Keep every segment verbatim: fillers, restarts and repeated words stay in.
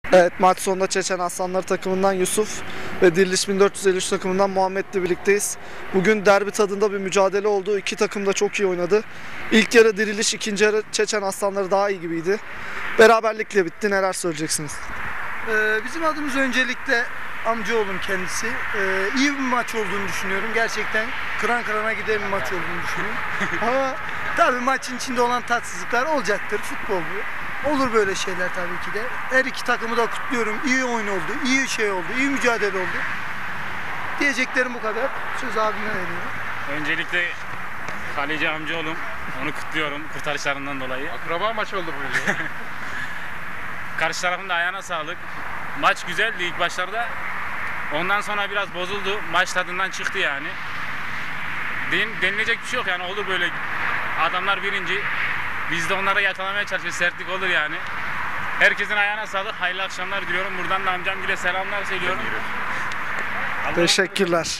Evet, maç sonunda Çeçen Aslanları takımından Yusuf ve Diriliş bin dört yüz elli üç takımından Muhammed'le birlikteyiz. Bugün derbi tadında bir mücadele oldu. İki takım da çok iyi oynadı. İlk yarı Diriliş, ikinci yarı Çeçen Aslanları daha iyi gibiydi. Beraberlikle bitti. Neler söyleyeceksiniz? Ee, bizim adımız öncelikle amcaoğlum kendisi. Ee, iyi bir maç olduğunu düşünüyorum. Gerçekten kıran kırana giden bir maç olduğunu düşünüyorum. Ama tabii maçın içinde olan tatsızlıklar olacaktır. Futbol bu. Olur böyle şeyler tabii ki de. Her iki takımı da kutluyorum. İyi oyun oldu, iyi şey oldu, iyi mücadele oldu. Diyeceklerim bu kadar. Söz abime veriyorum. Öncelikle kaleci amcaoğlum, onu kutluyorum kurtarışlarından dolayı. Akraba maç oldu bu. Karşı tarafın da ayağına sağlık. Maç güzeldi ilk başlarda. Ondan sonra biraz bozuldu. Maç tadından çıktı yani. Den, denilecek bir şey yok yani, olur böyle. Adamlar birinci. Biz de onlara yakalamaya çalışıyoruz. Sertlik olur yani. Herkesin ayağına sağlık. Hayırlı akşamlar diliyorum. Buradan da amcam bile selamlar söylüyorum. Teşekkürler.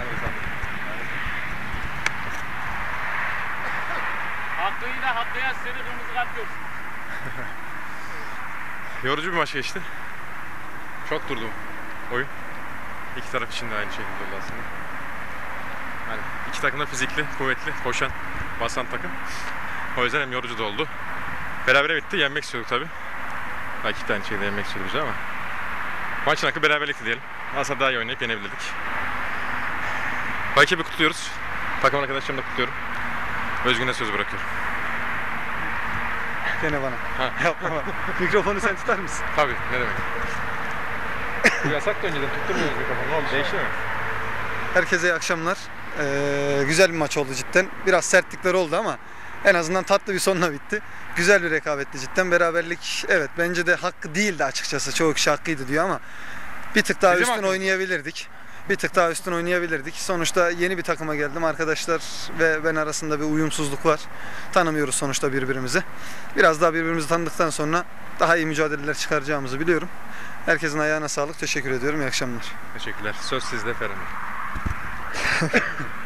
Hakkıyla hakkıya seni kırmızı kart görsün. Yorucu bir maç geçti. Çok durdu oyun. İki taraf için de aynı şekilde oldu aslında. Yani iki takım da fizikli, kuvvetli, koşan, basan takım. O yüzden hem yorucu da oldu. Berabere bitti. Yenmek istiyorduk tabii. Rakip de aynı şekilde yenmek istiyordu bize ama maçın hakkı beraberlikti diyelim. Aslında daha iyi oynayıp yenebilirdik. Rakibi kutluyoruz. Takım arkadaşlarımı da kutluyorum. Özgün'e söz bırakıyorum. Gene bana. Ha. Yapma bana. Mikrofonu sen tutar mısın? Tabii, ne demek. Bu yasak da önceden tutturmuyoruz mikrofonu. Ne oldu? Değişti mi? Herkese iyi akşamlar. Ee, güzel bir maç oldu cidden. Biraz sertlikler oldu ama en azından tatlı bir sonla bitti. Güzel bir rekabetti cidden. Beraberlik, evet, bence de hakkı değildi açıkçası. Çoğu kişi hakkıydı diyor ama bir tık daha Bizim üstün hakkımız. oynayabilirdik. Bir tık daha üstün oynayabilirdik. Sonuçta yeni bir takıma geldim. Arkadaşlar ve ben arasında bir uyumsuzluk var. Tanımıyoruz sonuçta birbirimizi. Biraz daha birbirimizi tanıdıktan sonra daha iyi mücadeleler çıkaracağımızı biliyorum. Herkesin ayağına sağlık. Teşekkür ediyorum. İyi akşamlar. Teşekkürler. Söz sizde Ferhan Bey.